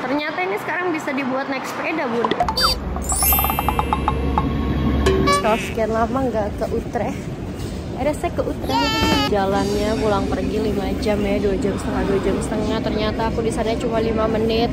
Ternyata ini sekarang bisa dibuat naik sepeda, Bun. Setelah sekian lama nggak ke Utrecht, ada saya ke Utrecht. Jalannya pulang pergi 5 jam ya, 2 jam setengah, 2 jam setengah. Ternyata aku di sana cuma 5 menit.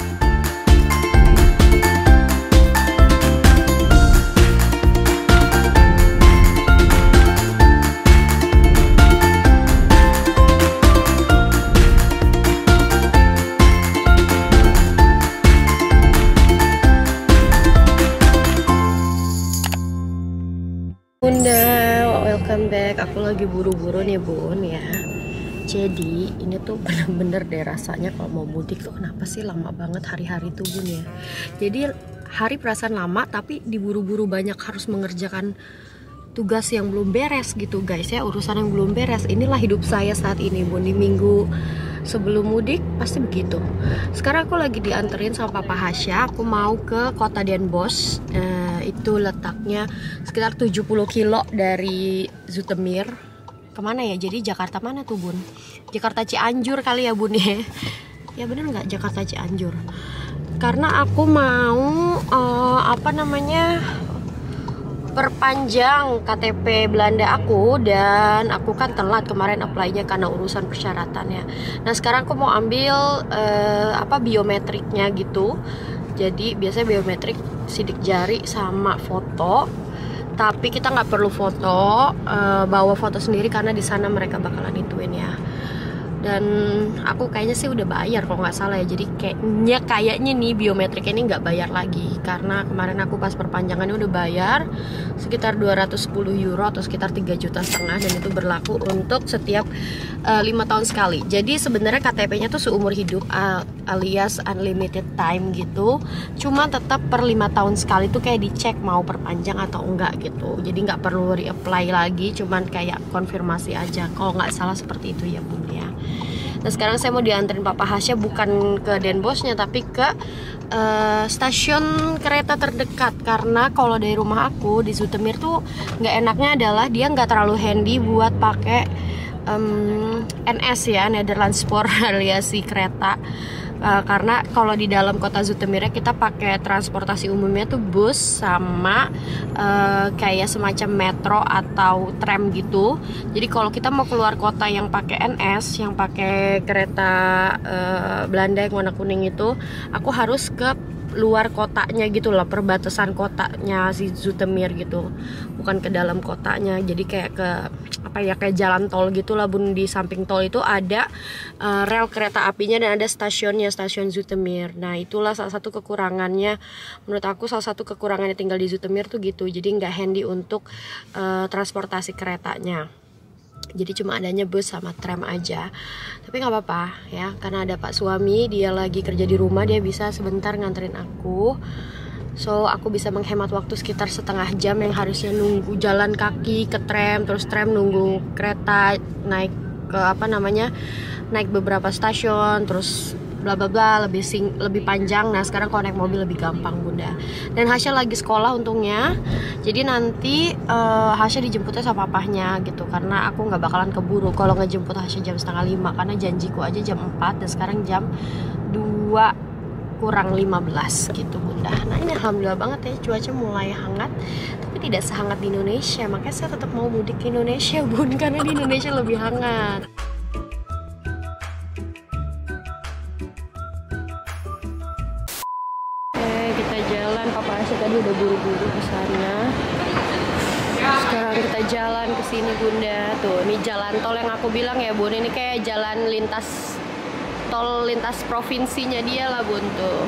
Bunda, welcome back. Aku lagi buru-buru nih Bun ya. Jadi ini tuh bener-bener deh rasanya kalau mau mudik tuh kenapa sih lama banget hari-hari tuh Bun ya. Jadi hari perasaan lama tapi diburu-buru, banyak harus mengerjakan tugas yang belum beres gitu guys ya, urusan yang belum beres. Inilah hidup saya saat ini Bun, di minggu sebelum mudik pasti begitu. Sekarang aku lagi dianterin sama Papa Hasya. Aku mau ke kota Den Bosch. Itu letaknya sekitar 70 kilo dari Zoetermeer. Kemana ya? Jadi Jakarta mana tuh Bun? Jakarta Cianjur kali ya Bun ya? Ya bener nggak, Jakarta Cianjur? Karena aku mau perpanjang KTP Belanda aku, dan aku kan telat kemarin apply-nya karena urusan persyaratannya. Nah sekarang aku mau ambil biometriknya gitu. Jadi biasanya biometrik sidik jari sama foto, tapi kita nggak perlu foto, bawa foto sendiri karena di sana mereka bakalan ituin ya. Dan aku kayaknya sih udah bayar kalau nggak salah ya. Jadi kayaknya nih biometrik ini nggak bayar lagi, karena kemarin aku pas perpanjangannya udah bayar sekitar 210 euro atau sekitar 3,5 juta, dan itu berlaku untuk setiap 5 tahun sekali. Jadi sebenarnya KTP-nya tuh seumur hidup alias unlimited time gitu. Cuma tetap per 5 tahun sekali tuh kayak dicek mau perpanjang atau enggak gitu. Jadi nggak perlu reapply lagi, cuman kayak konfirmasi aja. Kalau nggak salah seperti itu ya Bun ya. Nah sekarang saya mau dianterin Papa Hasya bukan ke Den Bosch-nya tapi ke stasiun kereta terdekat, karena kalau dari rumah aku di Zoetermeer tuh nggak enaknya adalah dia nggak terlalu handy buat pakai NS ya, Nederlands Spoor alias si kereta. Karena kalau di dalam kota Zoetermeer kita pakai transportasi umumnya tuh bus sama kayak semacam metro atau tram gitu. Jadi kalau kita mau keluar kota yang pakai NS, yang pakai kereta Belanda yang warna kuning itu, aku harus ke luar kotanya gitu loh, perbatasan kotanya si Zoetermeer gitu, bukan ke dalam kotanya. Jadi kayak ke kayak jalan tol gitulah Bun. Di samping tol itu ada rel kereta apinya dan ada stasiunnya, stasiun Zoetermeer. Nah itulah salah satu kekurangannya, menurut aku salah satu kekurangannya tinggal di Zoetermeer tuh gitu. Jadi nggak handy untuk transportasi keretanya. Jadi cuma adanya bus sama tram aja. Tapi nggak apa-apa ya, karena ada Pak suami, dia lagi kerja di rumah, dia bisa sebentar nganterin aku. So aku bisa menghemat waktu sekitar setengah jam yang harusnya nunggu jalan kaki ke tram, terus tram nunggu kereta naik ke naik beberapa stasiun, terus bla bla bla, lebih panjang. Nah sekarang kalau naik mobil lebih gampang Bunda. Dan Hasya lagi sekolah untungnya, jadi nanti Hasya dijemputnya sama papahnya gitu, karena aku nggak bakalan keburu kalau ngejemput Hasya jam 4:30, karena janjiku aja jam 4 dan sekarang jam 2 kurang 15 gitu Bunda. Nah ini alhamdulillah banget ya, cuaca mulai hangat tapi tidak sehangat di Indonesia, makanya saya tetap mau mudik ke Indonesia Bun, karena di Indonesia lebih hangat. Kita jalan, Papa Hasya tadi udah buru-buru ke sana. Sekarang kita jalan ke sini Bunda. Tuh, ini jalan tol yang aku bilang ya Bun, ini kayak jalan tol lintas provinsinya dia lah Bun tuh.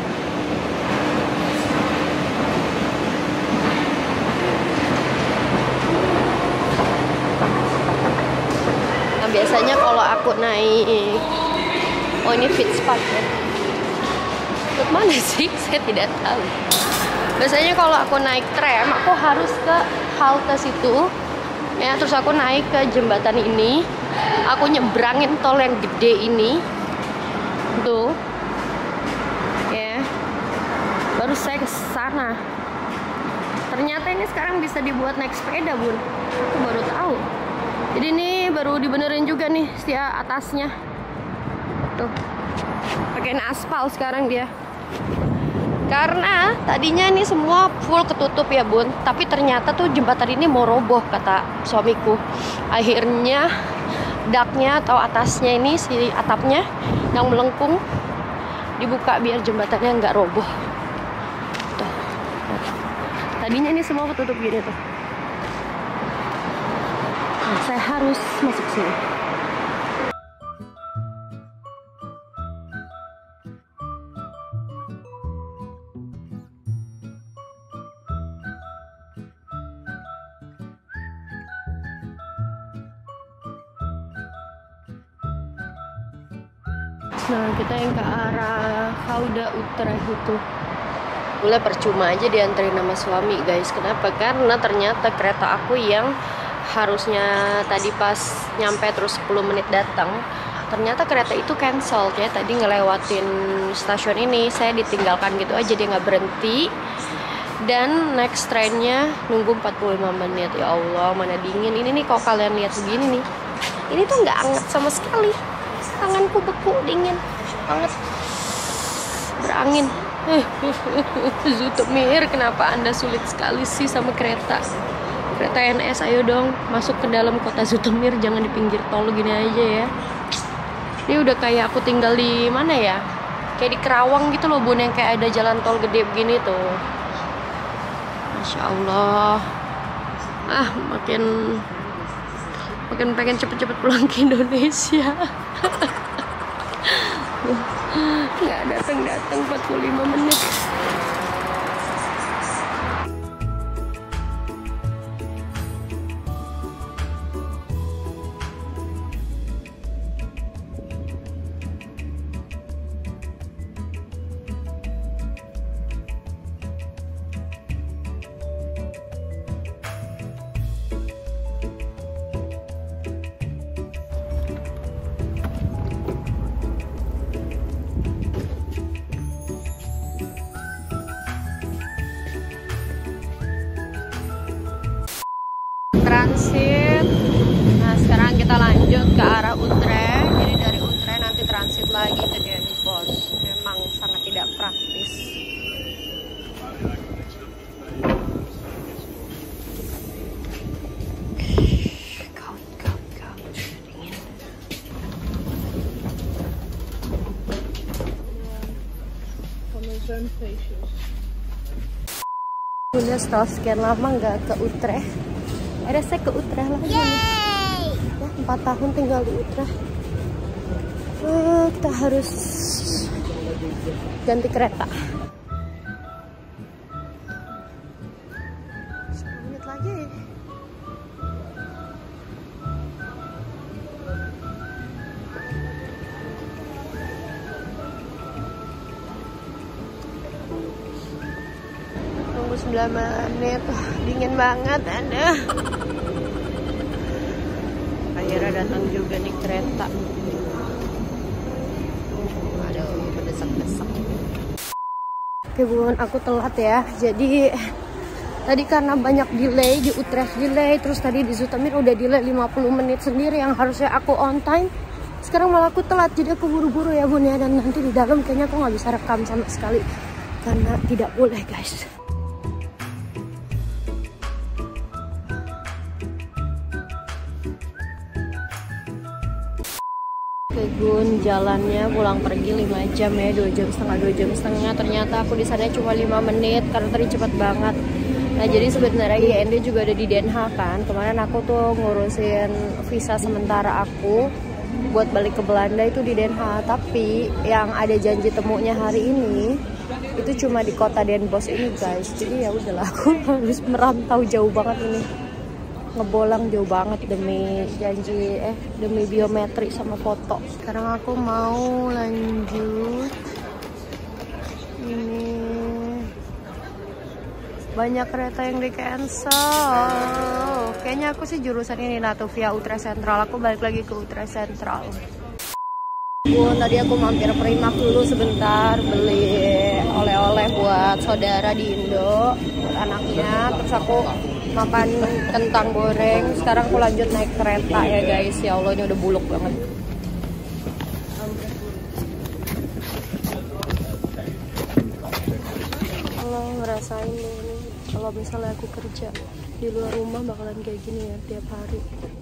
Nah biasanya kalau aku naik, oh ini Fitzpark ya. Ke mana sih? Saya tidak tahu. Biasanya kalau aku naik tram, aku harus ke halte situ ya, terus aku naik ke jembatan ini, aku nyebrangin tol yang gede ini tuh ya, baru saya ke sana. Ternyata ini sekarang bisa dibuat naik sepeda Bun, aku baru tahu. Jadi ini baru dibenerin juga nih setiap atasnya tuh, pakein aspal sekarang dia. Karena tadinya ini semua full ketutup ya bun, tapi ternyata tuh jembatan ini mau roboh kata suamiku. Akhirnya daknya atau atasnya ini, si atapnya yang melengkung dibuka biar jembatannya nggak roboh. Tuh. Tadinya ini semua ketutup gini tuh. Nah, saya harus masuk sini. Nah, kita yang ke arah Gouda Utrecht itu. Boleh percuma aja dianterin sama suami guys. Kenapa? Karena ternyata kereta aku yang harusnya tadi pas nyampe terus 10 menit datang, ternyata kereta itu cancel ya. Tadi ngelewatin stasiun ini, saya ditinggalkan gitu aja, dia nggak berhenti. Dan next trainnya nunggu 45 menit. Ya Allah, mana dingin ini nih. Kalau kalian lihat begini nih, ini tuh nggak anget sama sekali. Tanganku beku, dingin banget, berangin. Zoetermeer, kenapa Anda sulit sekali sih sama kereta NS? Ayo dong masuk ke dalam kota Zoetermeer, jangan di pinggir tol gini aja ya. Ini udah kayak aku tinggal di mana ya, kayak di Kerawang gitu loh bun, yang kayak ada jalan tol gede begini tuh. Masya Allah, makin pengen cepet-cepet pulang ke Indonesia. Nggak datang 45 menit. Transit. Nah, sekarang kita lanjut ke arah Utrecht. Jadi dari Utrecht nanti transit lagi ke Den Bosch. Memang sangat tidak praktis. Udah setelah sekian lama nggak ke Utrecht, ada saya ke Utrecht lagi. Ya, 4 tahun tinggal di Utrecht. Kita harus ganti kereta. 10 menit lagi. Tunggu 9 menit. Dingin banget ada. Akhirnya datang juga nih kereta. Aduh, mendesak-desak. Oke bun, aku telat ya. Jadi tadi karena banyak delay di Utrecht delay, terus tadi di Zoetermeer udah delay 50 menit sendiri yang harusnya aku on time. Sekarang malah aku telat, jadi aku buru-buru ya bun ya. Dan nanti di dalam kayaknya aku nggak bisa rekam sama sekali karena tidak boleh guys. Gun, jalannya pulang pergi 5 jam ya, 2 jam setengah. Ternyata aku di sana cuma 5 menit karena tadi cepat banget. Nah, jadi sebenarnya IND juga ada di Den Haag kan. Kemarin aku tuh ngurusin visa sementara aku buat balik ke Belanda itu di Den Haag, tapi yang ada janji temunya hari ini itu cuma di kota Den Bosch ini guys. Jadi ya udahlah, aku harus merantau jauh banget ini. Ngebolang jauh banget demi janji demi biometrik sama foto. Sekarang aku mau lanjut. Ini banyak kereta yang di cancel. Kayaknya aku sih jurusan ini via Utrecht Central. Aku balik lagi ke Utrecht Central. Tadi aku mampir Primark dulu sebentar beli oleh-oleh buat saudara di Indo, buat anaknya. Terus aku makan kentang goreng. Sekarang aku lanjut naik kereta ya guys. Ya Allah, ini udah buluk banget. ngerasain ini kalau misalnya aku kerja di luar rumah bakalan kayak gini ya tiap hari.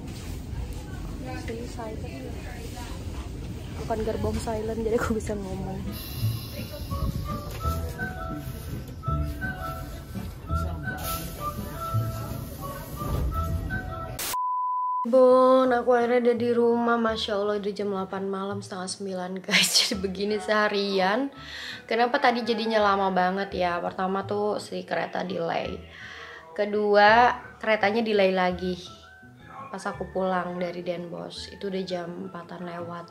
Sini silent, bukan gerbong silent jadi aku bisa ngomong. Bun, aku akhirnya udah di rumah. Masya Allah udah jam 8 malam, setengah 9 guys. Jadi begini seharian. Kenapa tadi jadinya lama banget ya? Pertama tuh si kereta delay. Kedua, keretanya delay lagi pas aku pulang dari Den Bosch. Itu udah jam 4-an lewat.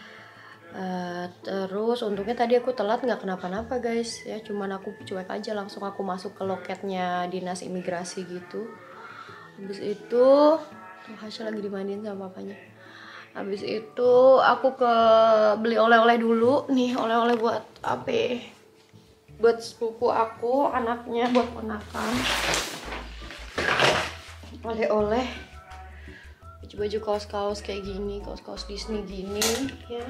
Terus untungnya tadi aku telat, nggak kenapa-napa guys ya. Cuman aku cuek aja, langsung aku masuk ke loketnya dinas imigrasi gitu. Habis itu Hasya lagi dimandiin sama papanya. Habis itu aku beli oleh-oleh dulu. Nih oleh-oleh buat apa? Buat sepupu aku, anaknya, buat ponakan. Oleh-oleh baju-baju, kaos-kaos kayak gini, kaos-kaos Disney gini ya.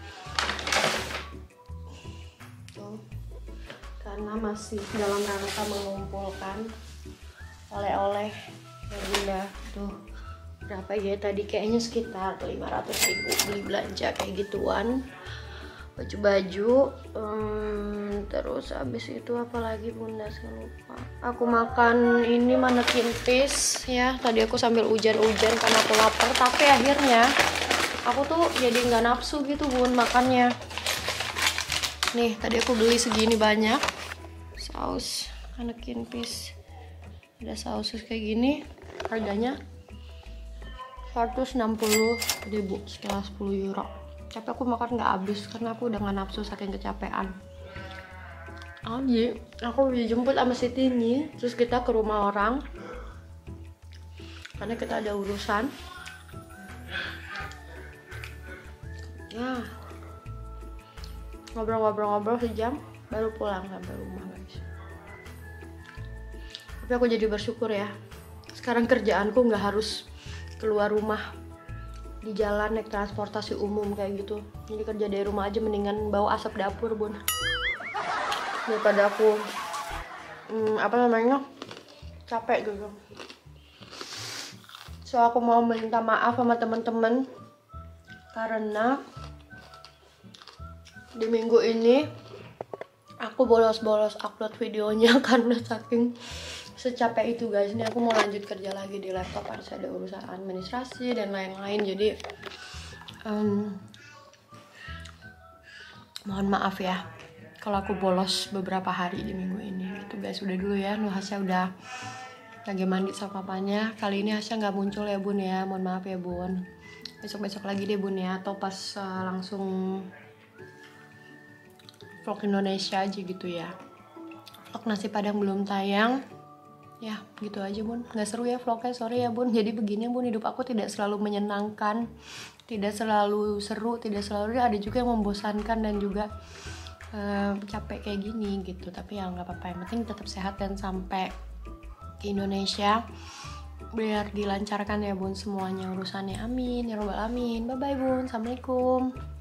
Tuh. Karena masih dalam rangka mengumpulkan oleh-oleh ya bunda. Tuh berapa ya tadi, kayaknya sekitar 500.000 beli belanja kayak gituan, baju-baju. Terus habis itu apa lagi bunda, saya lupa. Aku makan ini manekin fish ya. Tadi aku sambil hujan-hujan karena aku lapar, tapi akhirnya aku tuh jadi nggak nafsu gitu bun makannya. Nih tadi aku beli segini banyak saus manekin fish, ada saus kayak gini, harganya 160.000 sekitar 10 euro. Tapi aku makan nggak habis karena aku udah nggak nafsu saking kecapean. Aku dijemput sama si Tini, terus kita ke rumah orang karena kita ada urusan. Ya, ngobrol-ngobrol sejam baru pulang sampai rumah guys. Tapi aku jadi bersyukur ya, sekarang kerjaanku nggak harus keluar rumah, di jalan naik transportasi umum kayak gitu. Jadi kerja dari rumah aja mendingan bau asap dapur bun, daripada aku capek gitu. So aku mau minta maaf sama teman-teman karena di minggu ini aku bolos-bolos upload videonya karena saking secapek itu guys. Ini aku mau lanjut kerja lagi di laptop, harus ada urusan administrasi dan lain-lain. Jadi mohon maaf ya kalau aku bolos beberapa hari di minggu ini gitu guys. Udah dulu ya, Hasya udah lagi mandi sama papanya. Kali ini Hasya nggak muncul ya bun ya, mohon maaf ya bun. Besok-besok lagi deh bun ya, atau pas langsung vlog Indonesia aja gitu ya. Vlog nasi padang belum tayang ya, gitu aja bun. Nggak seru ya vlognya, sorry ya bun. Jadi begini bun, hidup aku tidak selalu menyenangkan, tidak selalu seru, tidak selalu, ada juga yang membosankan dan juga capek kayak gini gitu. Tapi ya nggak apa-apa, yang penting tetap sehat dan sampai ke Indonesia biar dilancarkan ya bun semuanya urusannya, amin ya robbal alamin. Bye bye bun, assalamualaikum.